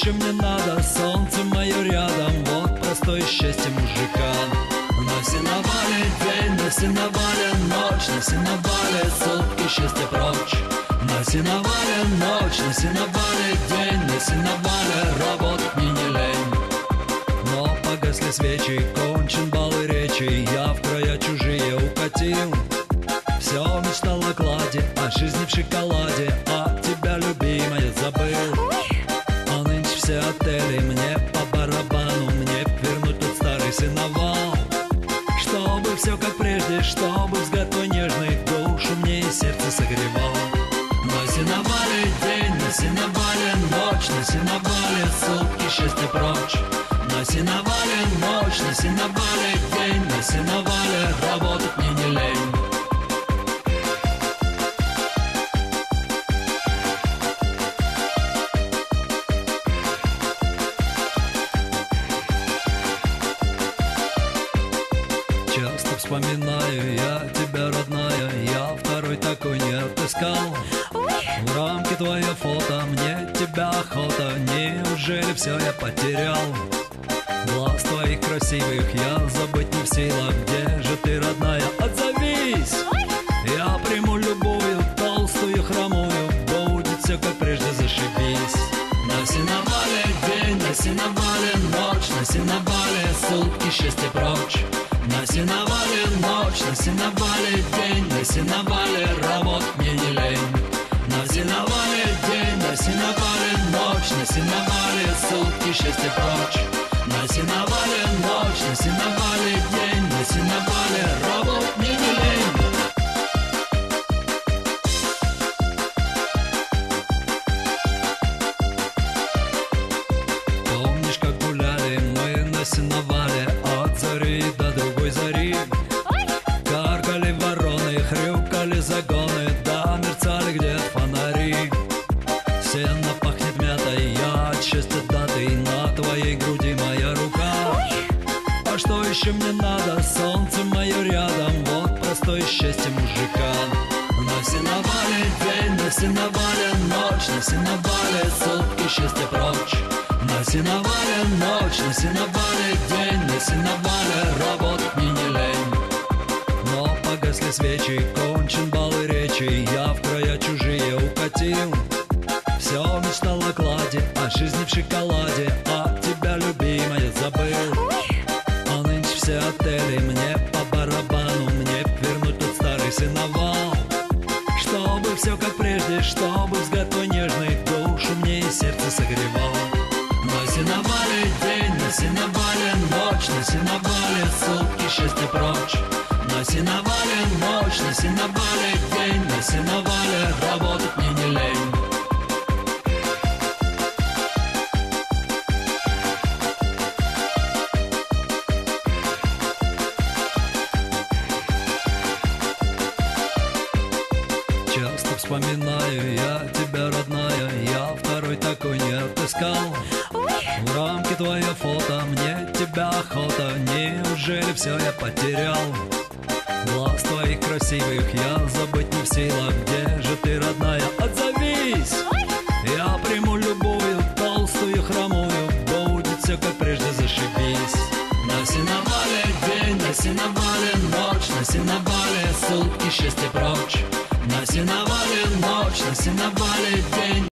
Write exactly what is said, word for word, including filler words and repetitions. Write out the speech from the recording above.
еще мне надо? Солнце мое рядом, вот простое счастье мужика. На сеновале день, на сеновале ночь, на сеновале сутки счастья прочь. На сеновале ночь, на сеновале день, на сеновале работать мне не лень. Но погасли свечи, кончен бал и речи, я в края чужие укатил. Все мечтал о кладе, о жизни в шоколаде, а тебя, любимая, забыл. А нынче все отели мне по барабану, мне вернуть тот старый сеновал. Чтобы все как прежде, чтобы взгляд твой нежный душу мне и сердце согревал. На сеновале день, на сеновале ночь, на сеновале сутки счастья прочь. На сеновале ночь, на сеновале день, на сеновале работать мне не лень. Часто вспоминаю я тебя, родная, я второй такой не отыскал. В рамке твое фото, мне тебя охота, неужели все я потерял? Глаз твоих красивых я забыть не в силах, где же ты, родная, отзовись! Я приму любую, толстую, хромую, будет все как прежде, зашибись. На сеновале день, на сеновале ночь, на сеновале сутки счастья прочь. На сеновале ночь, на сеновале день, на сеновале работать мне не лень. На сеновале день, на сеновале ночь, на сеновале сутки счастья прочь. На сеновале ночь, на сеновале день, на сеновале работать мне не лень. Помнишь, как гуляли мы на сеновале от зари до другой зари? Каркали вороны, хрюкали загоны, да мерцали где фонари. Сено пахнет мятой, я от счастья датый, на твоей груди моя рука. А что еще мне надо? Солнце мое рядом, вот простое счастье мужика. На сеновале день, на сеновале ночь, на сеновале сутки счастья прочь. На сеновале ночь, на сеновале день, на сеновале работать мне не лень. Но погасли свечи, кончен бал и речи, я в края чужие укатил. Все мечтал о кладе, о жизни в шоколаде, а тебя, любимая, забыл. А нынче все отели мне по барабану, мне вернуть тот старый сеновал. Чтобы все как прежде, чтобы взгляд твой нежный душу мне и сердце согревал. На сеновале день, на сеновале ночь, на сеновале сутки счастья прочь. На сеновале ночь, на сеновале день, на сеновале работать мне не лень. Часто вспоминаю я тебя, родная, я второй такой не отыскал. В рамке твое фото, мне тебя охота, неужели все я потерял? Глаз твоих красивых я забыть не в силах, где же ты, родная, отзовись! Я приму любую, толстую, хромую, будет все как прежде, зашибись. На сеновале день, на сеновале ночь, на сеновале сутки счастья прочь. На сеновале ночь, на сеновале день.